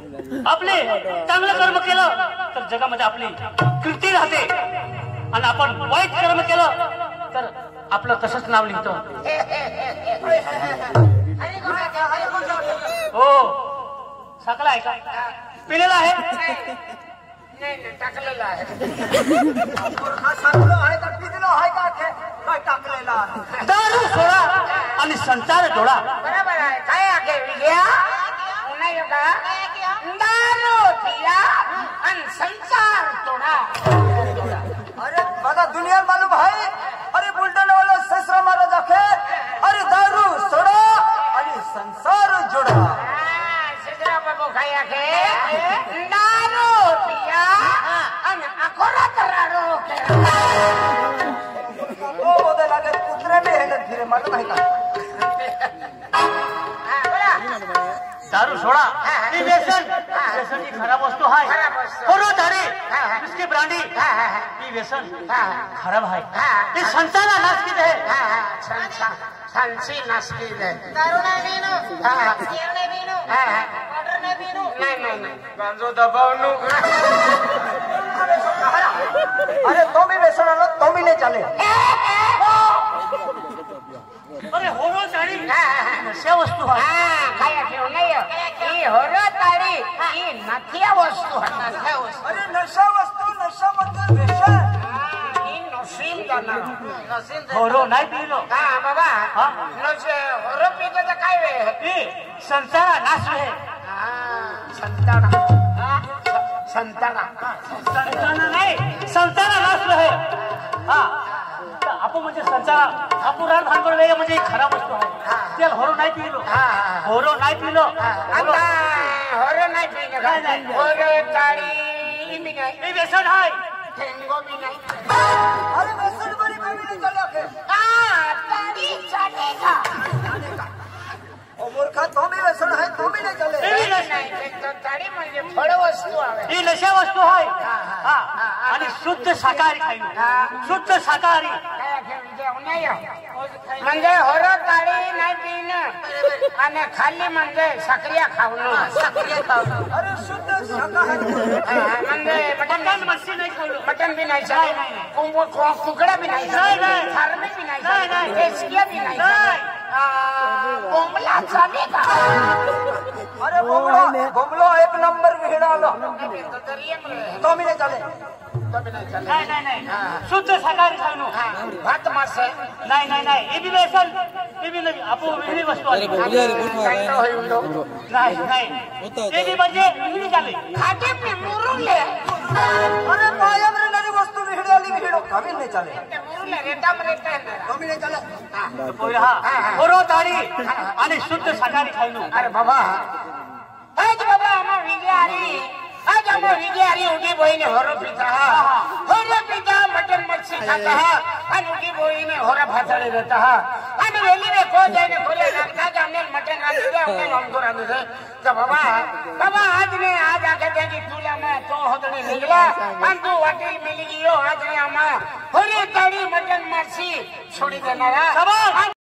आपले चांगलं कर्म केलं तर जगामध्ये आपली कीर्ती राहते आणि आपण वाईट कर्म केलं तर आपलं तसंच नाव लिहितं. हो साखला आहे का पिलेला आहे टाकलेलं आहे दारू सोडा आणि संसार जोडा. बरोबर आहे काय आहे विजया नाही का दारू पिया आणि संसार तोडा. अरे बघा दुनिया मालूम आहे. अरे बुलढाणा वाला ससरा महाराज आखे अरे दारू सोडा आणि संसार जोडा. ससरा बाबू काय आहे दारू पिया आणि अखोरात राडो हो बोलायला लागेल कुत्र्याने हेंडत फिरे मला नाही का. दारू सोडा ही व्यसन व्यसन ही खराब वस्तू आहे. करो दारी इसकी ब्रांडी ही व्यसन खराब आहे. हे संसारा नासकीत आहे. संसी नासकीत आहे. दारू नाही पिणू बियर नाही पिणू वाटर नाही पिणू नाही गांजो दबावणू. अरे तो मी व्यसन आलो तो मी नाही चालेल. अरे हो दारी नशा वस्तू आहे. काय ठेव नाही ही होरो तारी ही नथिया वस्तू अरे नशा वस्तू नशा म्हणजे व्यसन. ही नशीब जाणार होरो नाही पिलो हा बाबा हा? नशे होरो पितो तर काय वे हे संसारा नाश आहे. संताना संताना संताना नाही संसारा नाश आहे. हा आपण म्हणजे संसारा आपण राड भांडवल वेगळं म्हणजे खराब वस्तू आहे. त्याला होरो नाही पिलो होरो नाही पिलो आता होरो नाही पिलो नाही. होरो तारी बी नाही हे व्यसन आहे. ठेंगो बी नाही. अरे व्यसन बरी कमी नाही चाले आखे. तारी चालेगा ओ मूर्खा तो मी व्यसन आहे तो मी नाही चाले. हे नाही तारी म्हणजे फळ वस्तू आहे. ही नशा वस्तू आहे. हा आणि शुद्ध शाकाहारी खायला शुद्ध शाकाहारी म्हणजे होरो तारी नाही पिणं आणि खाल्ली म्हणजे सक्रिया खावणं. अरे शुद्ध शाकाहारी. म्हणजे मटण मच्छी नाही खाल्लं. मटन भी नहीं नहीं, कुकड़ा भी नहीं नहीं. फार्मी भी नहीं नहीं. एशिया भी नहीं नहीं. कोंबला चलेगा. अरे बोमलो एक नंबर विहिडा आलो तो मी नाही चाले. नाही शुद्ध शाकाहारी खायनो. भात मास नाही हे बी व्यसन हे बी नाही आपण वेगळी वस्तू आहे. नाही हे बी म्हणजे वेगळी झाली. खाटे पे मुरुले अरे कायम रेणारी वस्तू विहिडी आली विहिडो कमी नाही चाले. मुरुले रेटाम रेटा तो मी नाही चाले. होरो तारी आणि शुद्ध शाकाहारी खायनो. अरे बाबा आज बाबा आम्हा विजयारी आज आम्हा विजयारी उठी बहीने होरो पिता मटन मच्छी खाता आणि उठी बहीने होरा भाताडे रहता आणि वेली में को जाने खोले लगता कि हमने मटन रांधे थे हमने हमको रांधे थे. तो बाबा आज ने आज आके देखी चूल्हा में तो होतने निकला आणि तू वाटी मिली गई आज ने आम्हा होरी ताड़ी मटन मच्छी छोड़ी देना.